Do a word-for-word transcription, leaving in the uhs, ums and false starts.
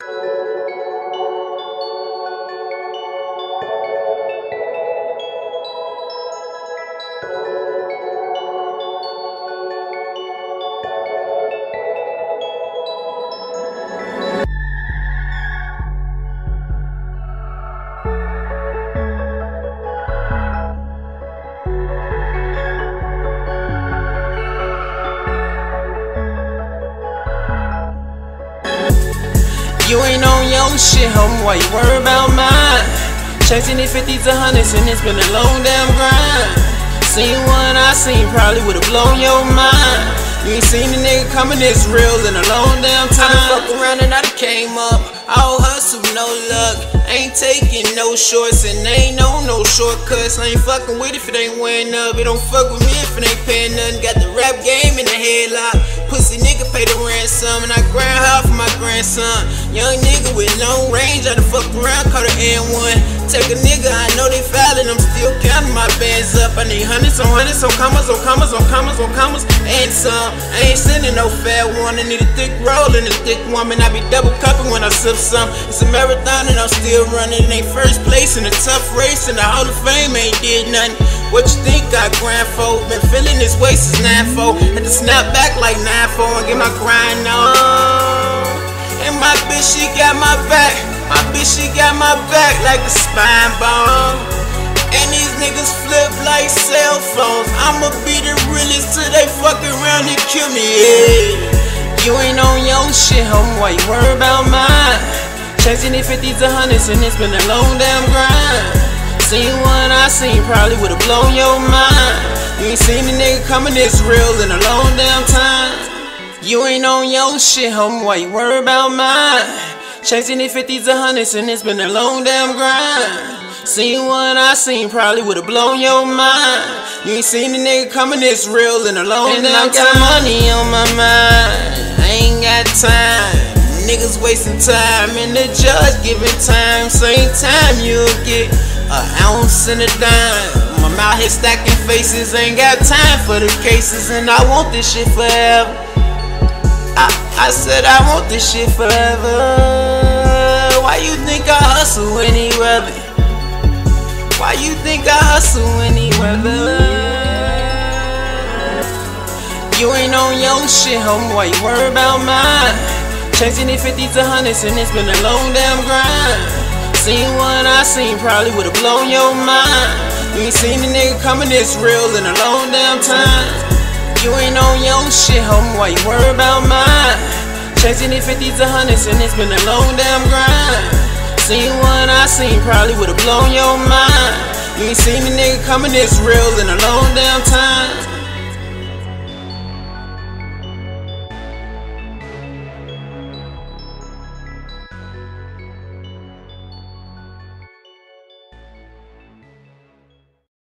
You ain't on your shit, homie, why you worry about mine? Chasing these fifties to hundreds and it's been a long damn grind. Seen one I seen probably would've blown your mind. You ain't seen the nigga coming this real in a long damn time. I done fucked around and I done came up, all hustle, no luck. Ain't taking no shorts and ain't no no shortcuts. I ain't fucking with it if it ain't wearing up. It don't fuck with me if it ain't paying nothing. Got the rap game in the headlock. Pussy nigga pay the ransom and I grind hard for my grandson. Young nigga with long range, I done fucked around, caught an N one. Take a nigga, I know they fouling, I'm still counting my bands up. I need hundreds on hundreds on commas on commas on commas on commas and some. I ain't sending no fat one, I need a thick roll and a thick woman. I be double cupping when I sip some. It's a marathon and I'm still running. Ain't first place in a tough race and the Hall of Fame ain't did nothing. What you think I grind for? Been feeling this way since nine four. Had to snap back like nine four and get my grind on. And my bitch, she got my back. My bitch, she got my back like a spine bone. And these niggas flip like cell phones. I'ma be the realest till they fuck around and kill me, yeah. You ain't on your shit, homie, why you worry about mine? Chasing these fifties to hundreds and it's been a long damn grind. Seen one I seen probably would've blown your mind. You ain't seen the nigga coming this real in a long damn time. You ain't on your shit, homie, why you worry about mine? Chasing these fifties to hundreds and it's been a long damn grind. Seen one I seen probably would've blown your mind. You ain't seen the nigga coming this real in a long and damn time. And I got money on my mind, I ain't got time. Niggas wasting time and the judge giving time. Same time you'll get an ounce and a dime. I'm out here stacking faces, ain't got time for the cases. And I want this shit forever. I, I said I want this shit forever. Why you think I hustle any weather? Why you think I hustle any weather? You ain't on your shit, homie, why you worry about mine? Chasing these fifties to hundreds and it's been a long damn grind. Seen one I seen probably would've blown your mind. You ain't seen the nigga coming this real in a long damn time. You ain't on your shit, homie, why you worry about mine? Chasing these fifties to hundreds and it's been a long damn grind. Seen one I seen probably would've blown your mind. You ain't seen the nigga coming this real in a long damn time.